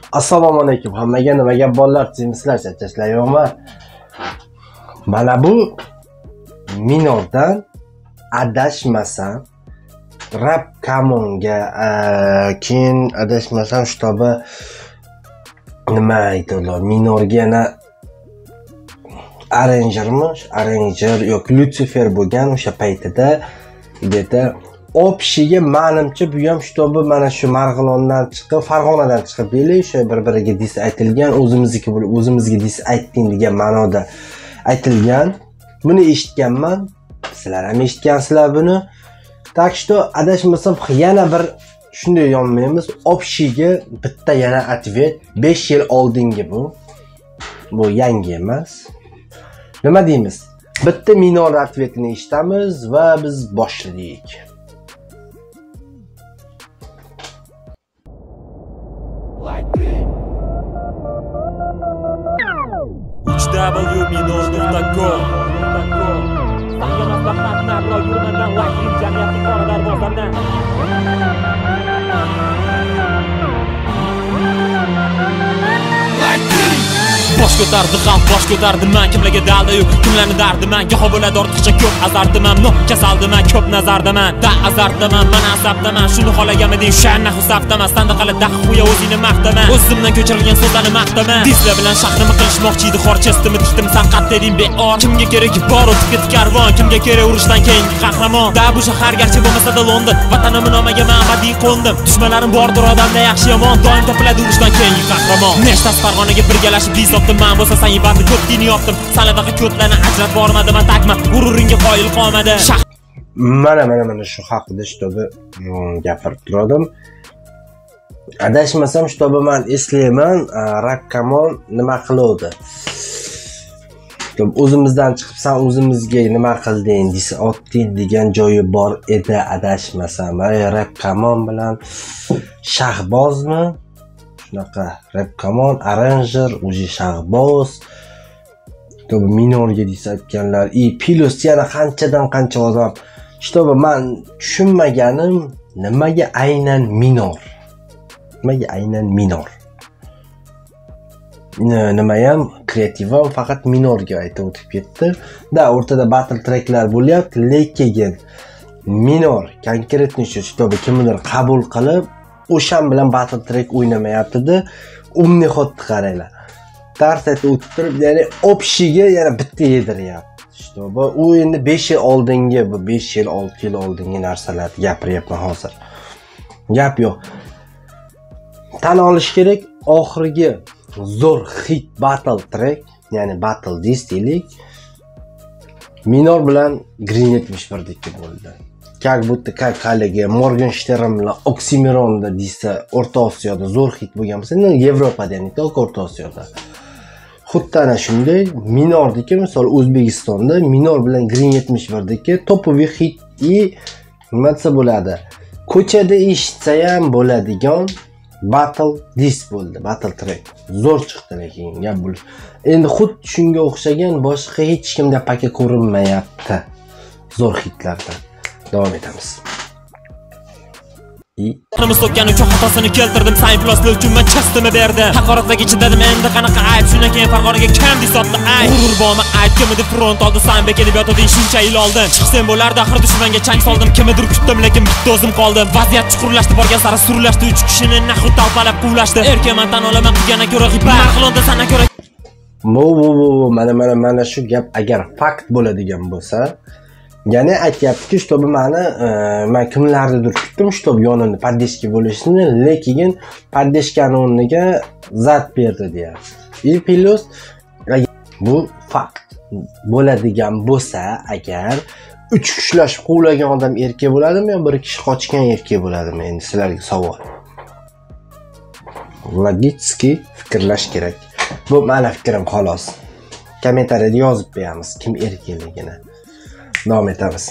Assalomu alaykum. Hammaga nima gap bolalar, sizlar charchashlayapman. Mana bu minordan adashmasam rap kamonga keyin adashmasam shtobi nima aytadilar, minorga yana arranger yo'q Lucifer bo'lgan o'sha paytida deda Opshiga menimcha bu ham shtobi mana shu Marg'ilondan chiqib, Farg'onadan chiqib deylik, o'sha bir-biriga dis aytilgan, o'zimizga dis aytding degan ma'noda aytilgan. Buni eshitganman. Sizlar ham eshitgansizlar buni. Tak что adashmasam yana bir shunday yonmaymiz. Opshiga bitta yana atvet 5 yil oldingi bu. Bu yangi emas. Nima deymiz? Bitta minor atvetini eshitamiz va biz boshladik. www.minor.com Sanga maslahatlar yurmandan vahim jamiyatning qora darvozamdan bosh ko'tardi xalq, bosh ko'tardim men, kimlarga dalda yo'q, kimlarni dardiman, goho bo'ladi ortiqcha ko'p azardiman, kasaldiman, ko'p nazardaman, da azardaman, men asabdaman, shuni xohlaganmiding, shanna husafdaman, standa qala daxuya o'zingni maqtaman, o'zimdan ko'chirilgan so'zlarni maqtaman, dislar bilan shahrni qilishmoqchi edi, xorchastimni dishdim, sanqat deding beor, kimga kerak bor o'tib ketdi karvon, kimga kerak urushdan keyingi qahramon, da bu shahar garchi bo'lmasa-da London, vatanimning nomiga men abadiy qo'ndim, dushmanlarim bordir odamda yaxshi yomon, doim topiladi urushdan keyingi qahramon, nechtasi Farg'onaga birgalashib bizot men bo'lsa sen ibarni ko'p dini yopdim, sanabaqa ko'tlarni ajratib bormadim, men takma g'ururingga qoyil qolmadi. Mana shu haqida shtobi gapirib turadim. Adashmasam shtobi men eslayman, Rakkamon nima qiluvdi? O'zimizdan chiqib sen o'zimizga nima qilding, desa otding degan joyi bor edi, adashmasam. Rakkamon bilan Shahbozmi? Shunaqa Rapkamon, arranger, o'zi Shahboz, to'g'ri minorga desa aytganlar, plus yana qanchadan qancha odam. Shtobi men tushunmaganim nimaga aynan minor? Nimaga aynan minor? Nima ham kreativam faqat minorga aytib o'tib ketdi. Da o'rtada battle tracklar bo'lyapti, lekin minor konkretni shtobi kimdir qabul qilib o'shan bilan battle track o'ynamayapti-da. Umnixotni qaranglar. Dars aytib o'tib turib, ya'ni Opshiga yana bitta yediryapti. Shtobi u endi 5 yil oldingi, bu 5 yil, 6 yil oldingi narsalarni gapiryapman hozir. Gap yo'q. Tan olish kerak, oxirgi zo'r hit battle track, ya'ni battle diss deylik, minor bilan Green 71 deki bo'ldi. Как будто как haligi Morgenstern bilan Oxymoronda desa O'rta Osiyoda zo'r hit bo'lgan bo'lsa, Yevropada, ya'ni to'q O'rta Osiyoda. Xuddi ana shunday minordagi, misol O'zbekistonda minor bilan Green 71 deki topoviy hit nima desa bo'ladi? Ko'chada eshitsa ham bo'ladigan battle diss bo'ldi, battle track. Zo'r chiqdi lekin gap bo'lish. Endi xuddi shunga o'xshagan boshqa hech kimda paka ko'rinmayapti zo'r hitlarda. Davom etamiz. Qanimiz to'kkan uchun xatosini keltirdim, sen plusli uchun men chastimi berdi. Haqoratlarga chidadim, endi qanaqa ayb, shundan keyin Farg'onaga kim disotdi ayb. G'urur bormi ayb, kimdir front oldi, sen bek deb yotding, shuncha yil oldin. Chiqsam bo'lardi, axir dushmanga chang soldim, kimdir kutdim, lekin bitta o'zim qoldim. Vaziyat chuqurlashdi, borgan sari surlashdi, 3 kishini nahu talpalab quvlashdi. Erkaman tan olaman qilgana ko'ra g'ibat, Marg'ilonda sana ko'ra. Mana shu gap agar fakt bo'ladigan bo'lsa, ya'ni aytyaptiki, shtobi men kimlarnidir kutdim, shtobi yonimda paddeshka bo'lishini, lekin paddeshkani o'rniga zat berdi deyapti. Plus bu fakt bo'ladigan bo'lsa, agar 3 kishlashib quvlagan odam erkak bo'ladimi yo bir kishi qochgan erkak bo'ladimi? Endi sizlarga savol. Logически fikrlash kerak. Bu meni fikrim xolos. Kommentariyada yozib qo'yamiz kim erkakligini. Davom etamiz.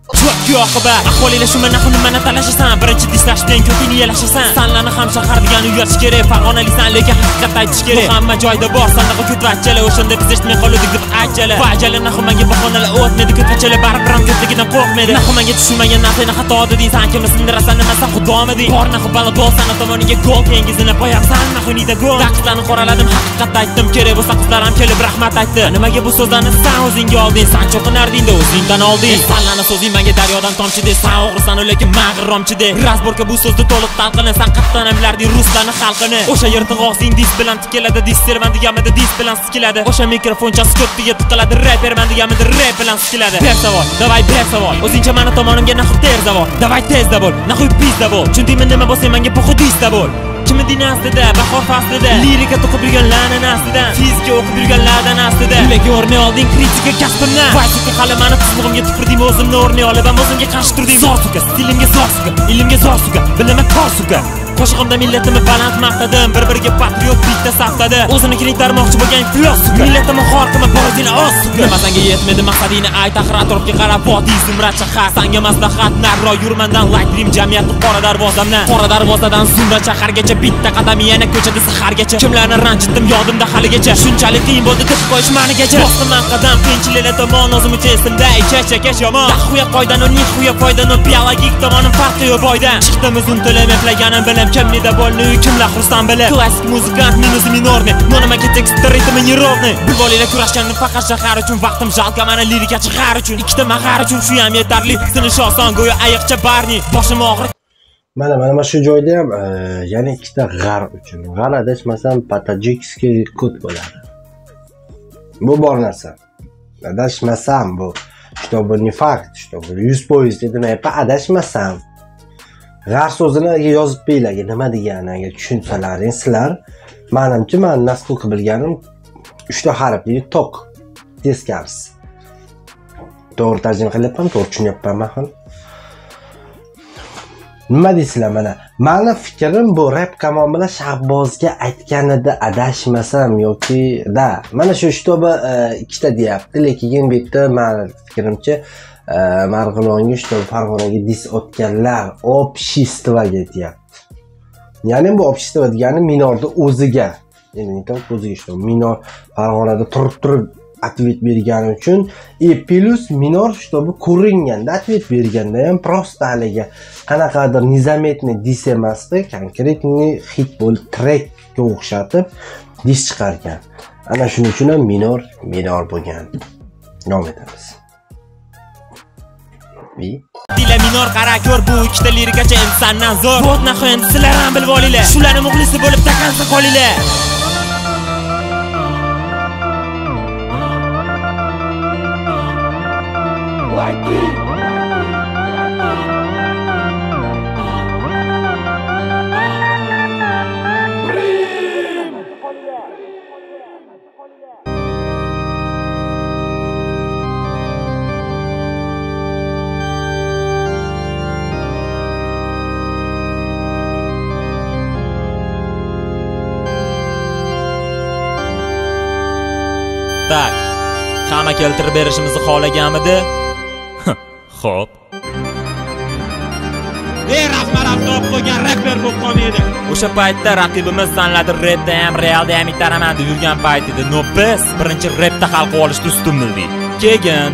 Cho'kki oqibat ahvolinglar shu mana nimani talashasan birinchi dislashdan ko'pini yalashasan sanlarni ham shahar degan uyatish kerak farg'onalisan lekin haqiqat aytish kerak bu hamma joyda bor sandaqa ko'tvachalar o'shanda biz eshitmay qoldik deb aytchalar vajali nahumanga bahonalar o'tmaydi ko'tvachalar baribir ham ko'pligidan qo'rqmaydi nahumanga tushunmagan narsani xato deding kimni sindirasan nimasan xudomiding bor nahu balodol sana tomoniga gol tengizini qo'yapsan nahunida gol taqizlarni qoraladim haqiqat aytdim kerak bo'lsa qizlar ham kelib rahmat aytdi nimaga bu so'zlarni san o'zingga olding san cho'qinardingda o'zingdan olding sanlarni so'zing menga daryodan tomchide san o'g'risan lekin mag'irromchide razborka bu so'zni to'liq talqini san qatdan bilarding ruslarni xalqini o'sha yirtiq og'zing dis bilan tikiladi dis serman deganmidi dis bilan sikiladi o'sha mikrofonchasi ko'ptiga tiqiladi reperman deganmidi rep bilan sikiladi ber savol davay ber savol o'zingcha mani tomonimga nahu ter zavol davay tezda bo'l nahu pizda bo'l chundingmi nima bo'lsa menga poxudista bo'l kimi dinastida bahor faslida lirika to'qib yurgan la'nan astidan fizika o'qib yurgan la'dan astida ularga o'rnay olding kritika kasbimdan vaysuka hali mani qizlig'imga tupurdim o'zimni o'rnay olib ham o'zimga qarshi turdim zor suka stilimga zor suka ilmga zor suka bilimga tor suka qo'shig'imda millatimni baland maqtadim bir-biriga patriot bitta saftada o'zinikining tarmoqchi bo'lgan iflos suka millatimni xor qilma borodingni oz suka nima sanga yetmadi maqsadingni ayt axir atrofga qarab vodiy zumrad shahar sanga maslahat narro yurmandan light dream jamiyatni qora darvozadan zumrad shahargacha bitta qadam yana ko'chada sahargacha kimlarni ranjitdim yodimda haligacha shunchalik qiyin bo'ldi deb qo'yish manigacha bosdim qadam qiyinchiliklar tomon o'zim uchun esimda ichash yomon dahuya qoidani nihuya foydani biologik tomonim farqi yo'q boydan chiqdim uzun tilib eplaganim bilim kimnida bo'lni kimlar xursand bilib klassik muzikant minusi minorni nonomaga tekst ritmi неровный bulvolinglar kurashganni faqat shahar uchun vaqtim jalqa mana lirikachi g'ar uchun ikkita mag'ar uchun shu ham yetarli sinish oson go'yo ayiqcha barni boshim og'riq mana shu joyda ham yana ikkita g'ar uchun g'ar adashmasam patologический kod bo'ladi bu bor narsa adashmasam bu чтобы не fakt чтобы 100% demayapman adashmasam g'ar so'zini yozib beringlar nima degani agar tushunsalaring sizlar menimcha men naskолько bilganim 3 ta harf deydi tok teskarisi to'g'ri tarjima qilyapman to'g'ri tushunyapmanmi hali nima deysizlar mani fikrim bu rap kamon bilan Shahbozga aytganida adashmasam yoki da mana shu shtobi ikkita deyapti lekin bu yerda meni fikrimcha Marg'ilonga shtobi Farg'onaga dis otganlar обществоga deyapti ya'ni bu общество degani minorni o'ziga o'ziga shtobi minor Farg'onada turib ответ bergani uchun plus minor shtobi ko'ringanda ответ berganda ham просто haliga qanaqadir nizametni dis emasdi konkretniy hit bo'lib trekka o'xshatib dis chiqargan ana shuning uchun ham minor bo'lgan davom etamiz dila minor qara ko'r bu ikkita lirikacha insondan zo'r bot nahu endi sizlar ham bilib olinglar shularni muxlisi bo'lib takansa qolinglar Tak, hamma keltirib berishimizni xohlaganmidi? Xo'p. Rahmat avtob qo'ygan rapper bo'lib qolmaydi. O'sha paytda raqibimiz san'ati rapda ham, realda ham ittaraman deb yurgan payt edi. No biz birinchi rapda hal qilib olishni ustun bildik. Keyin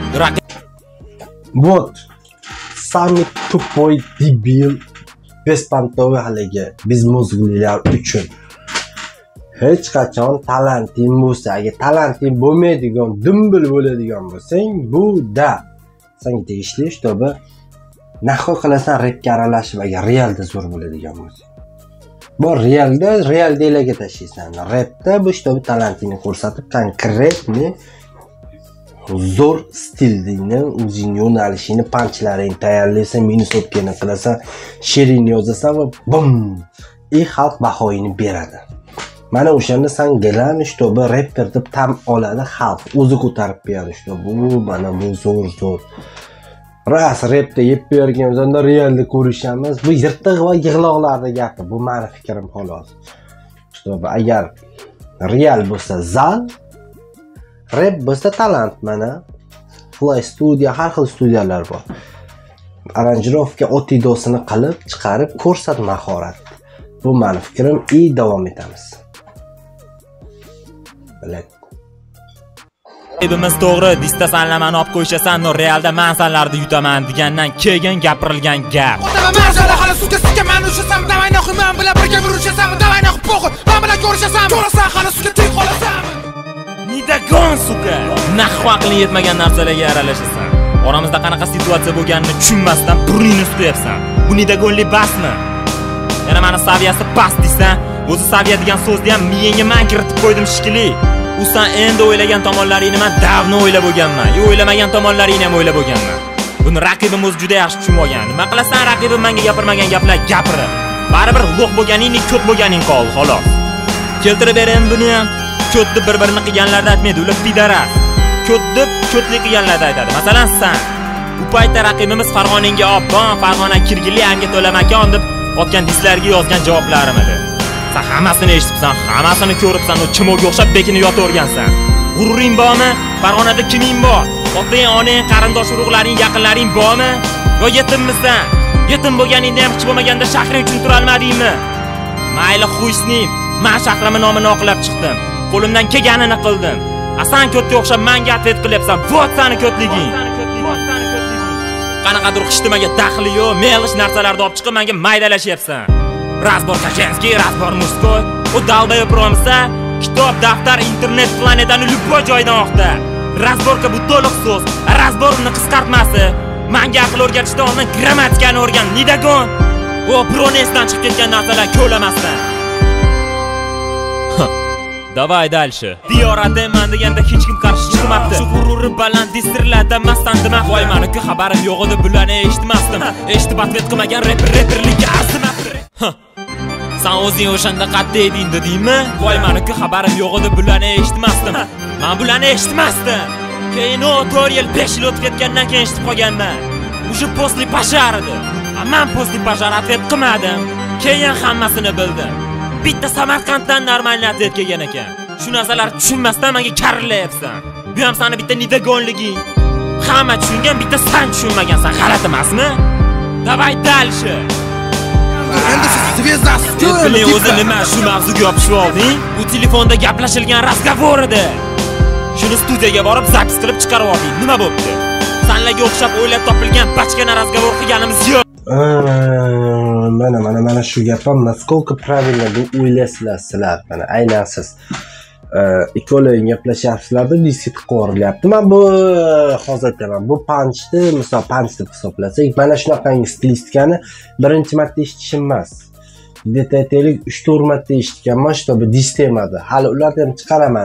Вот. Самый тупой дебил bespantov haligi biz muziklilar uchun hech qachon talenting bo'lsa, agar talenting bo'lmaydigan, dumbil bo'ladigan bo'lsang, bu da senga tegishli, чтобы nahvo qilasan rapga aralashib, agar realda zo'r bo'ladigan bo'lsa. Bu realdalarga tashlaysan. Rapda bu чтобы talentingni ko'rsatib, konkretni zo'r stilingni, o'zing yo'nalishingni, panchlaring tayyorlaysan, minusotgani qilasan, she'ring yozasan va bum, xalq bahoyini beradi. Mana o'shanda sen gilan, чтобы rapper deb tam oladi xalq, o'zi ko'tarib beradi, чтобы bu mana bu zo'r. Ras rapda yeb bergan o'zanda realda ko'rishamiz. Bu yirtiq va yig'loqlarda gapi. Bu meni fikrim xolos. Чтобы agar real bo'lsa zal, rap bo'lsa talant mana. Fly Studio, har xil studiyalar bor. Aranjirovka otidosini qilib, chiqarib ko'rsat mahorat. Bu meni fikrim, davom etamiz. Bilat. Aybimiz to'g'ri, dista sanlamani olib qo'yishasan, no realda men sanlarni yutaman degandan keyin gapirilgan gap. Marjala hali suvga sikaman, ushasam, davay naxuy men bilan birga urishasam, davay naxuy po'g'ir, men bilan ko'rishasam, ko'rasan hali suvga tik qolasan. Nidagon suka. Nahv aqling yetmagan narsalarga aralashasan. Oramizda qanaqa situatsiya bo'lganini tushunmasdan burningni tutayapsan. Bu nidagonlik basmi? Yana meni saviyasi past deysan, o'zi saviya degan so'zni ham miyangga men kiritib qo'ydim shikili. U sen endi o'ylagan tomonlaringni men davno o'ylab bo'lganman. O'ylamagan tomonlaringni ham o'ylab bo'lganman. Buni raqibim o'zi juda yaxshi tushunib olgan. Nima qilasan, raqibim menga gapirmagan gaplar gapirib. Baribir ulug' bo'lganingni ko'p bo'lganing qol, xolos. Keltirib beraman buni ham. Ko'tni bir-birini qilganlarda aytmaydi, ular pidaras. Ko'tni ko'tlik qilganlarda aytadi. Masalan, sen bu paytda raqibimiz Farg'onaga obban, Farg'ona kirgili anga to'lamakon deb otgan dislarga yozgan javoplarim edi. Sen hammasini eshitibsan, hammasini ko'ribsan, u chimoga o'xshab bekinib yotavergansan. G'ururing bormi? Farg'onada kiming bor? Otang, onang, qarindosh urug'laring, yaqinlaring bormi? Yo yetimmisan? Yetim bo'lganingda ham hech bo'lmaganda shahring uchun tura olmadingmi? Mayli xuysning, men shahrimni nomini oqlab chiqdim. Qo'limdan kelganini qildim. Asan ko'tga o'xshab menga atvet qilyapsan. Vot seni ko'tliging. Qanaqadir xishtimaga daxli yo'q, melish narsalarni olib chiqib menga maydalashyapsan. Razbor Kachenskiy, razbor Muskoy. U dalda yo'piromsa, kitob, daftar, internet, planetani любой joydan oqda. Razborka bu to'liq so'z. Razborni qisqartmasi. Menga aql o'rgatishdan oldin grammatikani o'rgan. Nidagon. O pronesdan chiqib ketgan narsalar ko'lamasdan. Davay dальше. Diyorademan deganda hech kim qarshi chiqmabdi. Shu g'ururi baland distirlarda mastan demak. Voy meniki xabarim yo'q edi, bularni eshitmasdim. Eshitib atvet qilmagan reperlikka arzimabdi. Sen o'zing o'shanda qattiq eding dedingmi? Voy meniki xabarim yo'q edi, bularni eshitmasdim. Men bularni eshitmasdim. Keyin 4 yil 5 yil o'tib ketgandan keyin eshitib qolganman. O'sha postli pashar edi. Men postli pashar atvet qilmadim. Keyin hammasini bildim. Bitta Samarqanddan normalni atvet kelgan ekan. Shu narsalar tushunmasdan menga karilyapsan. Bu ham seni bitta nidagonliging. Hamma tushungan, bitta sen tushunmagansan. G'alati emasmi? Davay dальше. Endi siz zvezdasiz-ku. Biling o'zi nima shu mavzuga yopishib olding? Bu telefonda gaplashilgan razgovor edi. Shuni studiyaga borib zapis qilib chiqarib olding. Nima bo'pti? Senlarga o'xshab o'ylab topilgan bachkana razgovor qilganimiz yo'q. Mana shu gapim, naskолько правильно deb o'ylaysizlar sizlar. Mana aynan siz ikkovlaring gaplashyapsizlarda diskit qorilyapti. Men bu hozir aytaman, bu punchni, misol punch deb hisoblasak, mana shunaqangi stilistikani birinchi marta eshitishim emas. Deta aytaylik 3-4 marta eshitganman, shtobi dis temada. Hali ularni ham chiqaraman.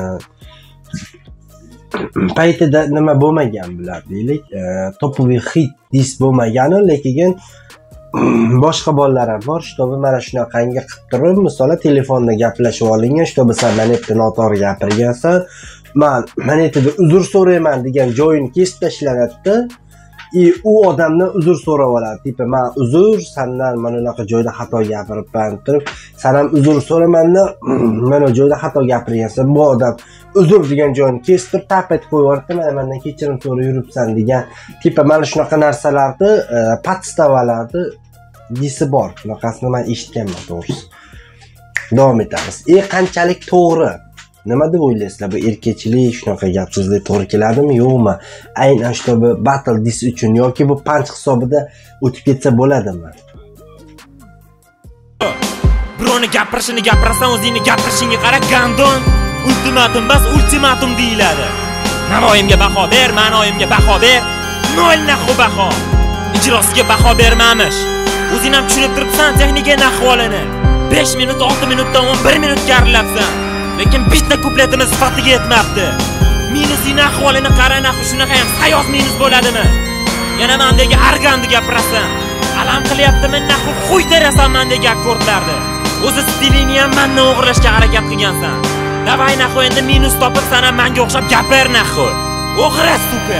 Paytida nima bo'lmagan bular deylik, topoviy hit dis bo'lmagani, lekin boshqa bolalar ham bor, shtobi mana shunaqangi qilib turib, masalan, telefonda gaplashib olingan, shtobi sen manetda noto'g'ri gapirgansan, men manetda uzr so'rayman degan joyini kesib tashlanadi. U odamdan uzr so'rab oladi. Tipa, men uzr, sendan mana bunaqa joyda xato gapiribman turib, sen ham uzr so'ramanda, mana joyda xato gapirgansan. Bu odam uzr degan joyini kesib tapet qo'yib yubordi, mana mendan kechirim so'rab yuribsan degan. Tipa, mana shunaqa narsalarni podstavalarni disi bor. Bunaqasini men eshitganman to'g'risi. Davom etamiz. Qanchalik to'g'ri? Nima deb o'ylaysizlar? Bu erkakchilik, shunaqa gap so'zlar to'g'ri keladimi, yo'qmi? Aynan shu battle dis uchun yoki bu punch hisobida o'tib ketsa bo'ladimi? Birovni gapirishini gapirasan, o'zingni gapirishingga qara, gandon. Ultimatum bas, ultimatum deyiladi. Navoiyimga baho ber, ma'noyimga baho ber. Nol naxu baho. Ijrosiga baho bermamish. O'zing ham tushunib turibsan texnika nahvolini. 5 minut, 6 minutdan 11 minut garilabsan. Lekin bitta kupletimiz sifatiga yetmabdi. Minusning ahvolini qara, naxu shunaqa ham sayoz minus bo'ladimi? Yana mendagi argandi gapirasan. Alam qilyaptimi, naxu xuy terasan mendagi akkordlarni. O'zi stilingni ham mendan o'g'irlashga harakat qilgansan. Davay naxu endi minus topib sana menga o'xshab gapir naxu. O'g'ra suka.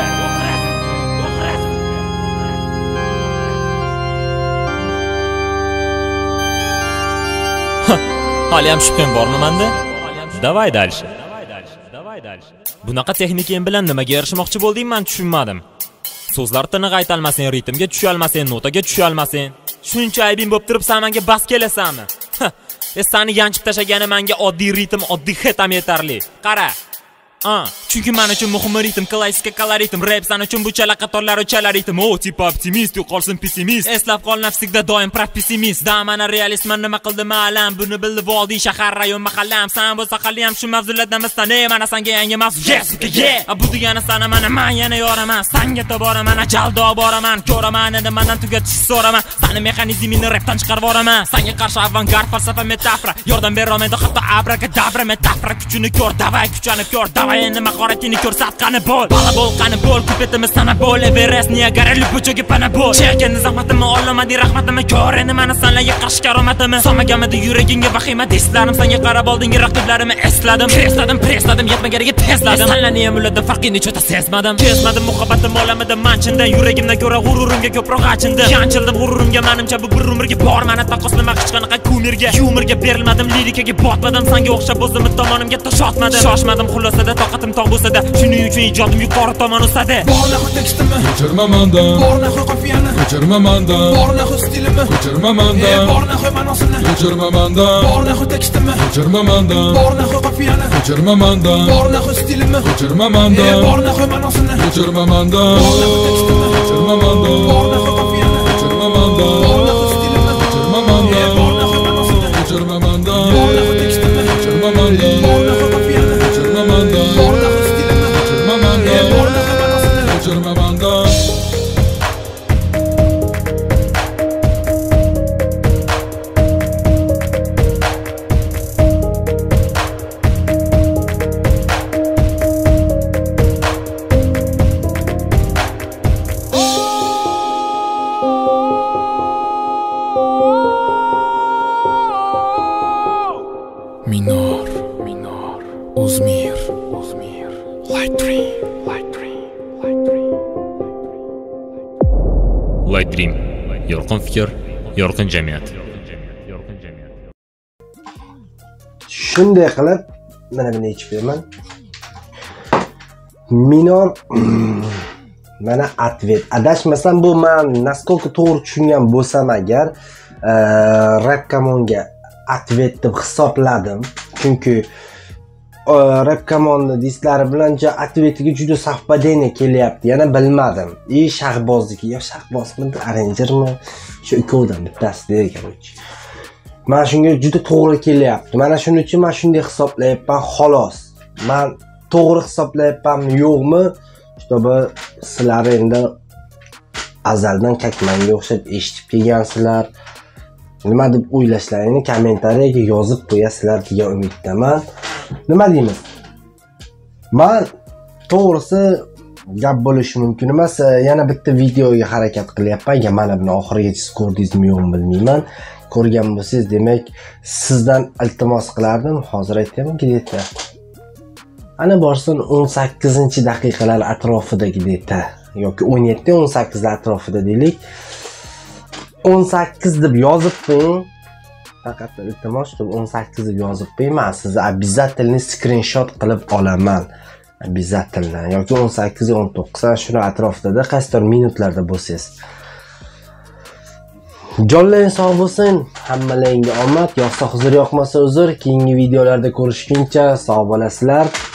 Hali ham shubham bormi menda? Давай дальше. Bunaqa texnikam bilan nimaga erishmoqchi bo'lding, men tushunmadim. So'zlar tiniq aytalmasin, ritmga tusha olmasin, notaga tusha olmasin. Shuncha aybing bo'lib turibsan, menga bas kelasanmi? Seni yanchib tashagani menga oddiy ritm, oddiy hit ham yetarli. Qara. Chunki men uchun muhim ritm, klassika koloritm, rap san uchun bu chala qatorlar uchala ritm. O tipa optimist, yo'q qolsin pessimist. Eslab qol nafsigda doim pessimist. Da mana realistman, nima qildim ma'lum, buni bildi vodiy shahar rayon mahallam. San bo'lsa hali ham shu mavzulardamisan, mana senga yangi mavzu. Yes, yeah. Bu degani sana mana men yana yoraman, senga toboraman, jaldo boraman, ko'raman, endi mendan tugatish so'raman. Seni mexanizmingni rapdan chiqarib boraman. Senga qarshi avangard falsafa metafora, yordam beraman, hatto abrakadabra metafora kuchini ko'r, davay kuchanib ko'r, davay endi mahoratini ko'rsat, qani bo'l. Bala bo'l, qani bo'l, ko'petimiz sana bo'l, Everest, Niagara, Lupochoga pana bo'l. Chekindi zahmatimni olmadim, rahmatimni ko'r, endi mana senlarga qarshi karomatimni. So'magamidi yuragingga vahima deslarim, senga qarab oldingi raqiblarimni esladim. Presladim, yetmagariga tezladim. Senlarni ham ulardan farqini chota sezmadim. Kezmadim muhabbatim olamidan manchindan, yuragimdan ko'ra g'ururimga ko'proq achindim. Yanchildim g'ururimga, menimcha bu bir umrga bor, meni taqqoslama hech qanaqa kumirga. Yumorga berilmadim, lirikaga botmadim, senga o'xshab o'zimni tomonimga tosh otmadim. Shoshmadim xulosada, toqatim tog' bo'lsa-da, shuning uchun ijodim yuqori tomon o'sadi. Bornaxu tekstimni ko'chirma mendan, bornaxu qafiyani ko'chirma mendan, bornaxu stilimni ko'chirma mendan, bornaxu ma'nosini ko'chirma mendan, bornaxu tekstimni ko'chirma mendan, bornaxu qafiyani ko'chirma mendan, bornaxu stilimni ko'chirma mendan, bornaxu ma'nosini ko'chirma mendan, bornaxu tekstimni ko'chirma mendan, bornaxu qafiyani ko'chirma mendan, bornaxu stilimni ko'chirma mendan, bornaxu ma'nosini ko'chirma mendan, bornaxu tekstimni ko'chirma mendan, bornaxu qafiyani ko'chirma mendan, bornaxu stilimni ko'chirma mendan, bornaxu ma'nosini ko'chirma mendan. Minor, Uzmir, Light Dream, yorqin fikr, yorqin jamiyat. Shunday qilib, mana buni yechib beraman. Minor mana atvet. Adashmasam bu men naskолько to'g'ri tushungan bo'lsam agar, Rapkamonga atvet deb hisobladim. Chunki Rapkamonni disklari bilan atvetiga juda совпадение kelyapti. Yana bilmadim. Shahbozniki, yo shahbozmi, aranjermi? Shu ikkovidan bittasi degan. Men shunga juda to'g'ri kelyapti. Mana shuning uchun men shunday hisoblayapman, xolos. Men to'g'ri hisoblayapmanmi, yo'qmi? Shtobi sizlar endi azaldan kakmanga o'xshab eshitib kelgansizlar. Nima deb o'ylashlaringni kommentariyaga yozib qo'yasizlar degan umiddaman. Nima deymiz? Men to'g'risi gap bo'lishi mumkin emas. Yana bitta videoga harakat qilyapman. Mana buni oxirigacha ko'rdingizmi yo'qmi bilmayman. Ko'rgan bo'lsangiz, demak, sizdan iltimos qilardim. Hozir aytaman, где-то ana borsin 18-daqiqalar atrofidagi deta yoki 17-18 atrofida deylik. 18 deb yozib qo'ying. Faqat iltimos deb 18 deb yozib qo'ying. Men sizni обязательно screenshot qilib olaman. Обязательно yoki 18-19 shuna atrofida, qaysidir minutlarda bo'lsangiz. Jonlaring sog' bo'lsin. Hammalaringga omad. Yoqsa huzur, yoqmasa uzr. Keyingi videolarda ko'rishguncha sog' bo'lasizlar.